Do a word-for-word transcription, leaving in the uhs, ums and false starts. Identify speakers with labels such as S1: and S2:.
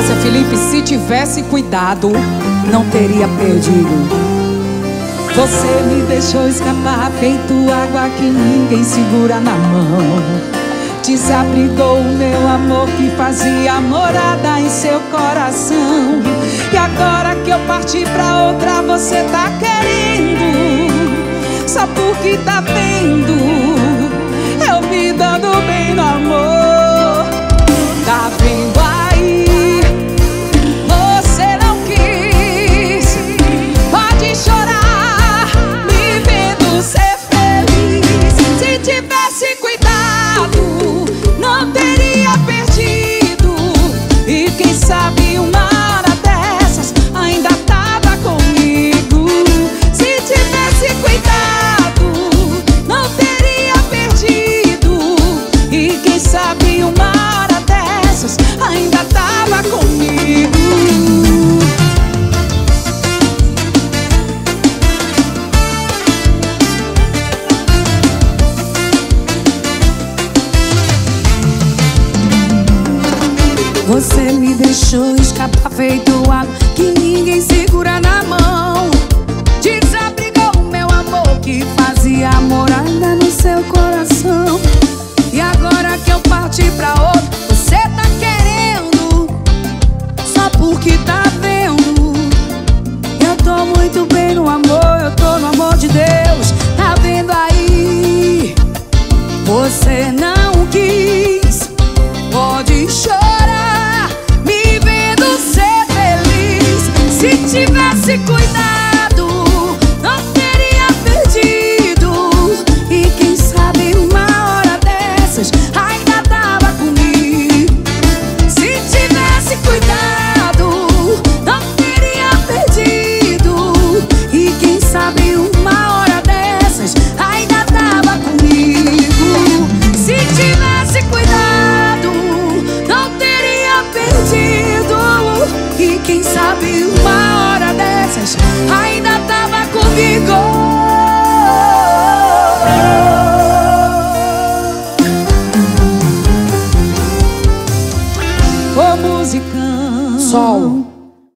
S1: sequência, Felipe, se tivesse cuidado, não teria perdido.
S2: Você me deixou escapar, feito água que ninguém segura na mão. Desabrigou o meu amor que fazia morada em seu coração. E agora que eu parti pra outra, você tá querendo, só porque tá vendo eu me dando bem no amor. Tá vendo aí? Você não quis. Pode chorar me vendo ser feliz. Se tivesse cuidado, não teria perdido. E quem sabe uma hora dessas ainda tava comigo. Se tivesse cuidado, não teria perdido. E quem sabe uma hora dessas ainda tava comigo. Você me deixou escapar, feito água que ninguém segura na mão. Desabrigou o meu amor que fazia morada no seu coração. E agora que eu parti pra outro, você tá querendo, só porque tá vendo eu tô muito bem no amor, eu tô no amor de Deus. Tá vendo aí? Você não quis. Pode chorar me vendo ser feliz. Se tivesse cuidado, não teria perdido. E quem sabe uma hora dessas ainda tava comigo. Se tivesse cuidado, não teria perdido. E quem sabe uma hora dessas ainda tava comigo. Se tivesse cuidado, não teria perdido. E quem sabe uma hora dessas ainda tava comigo.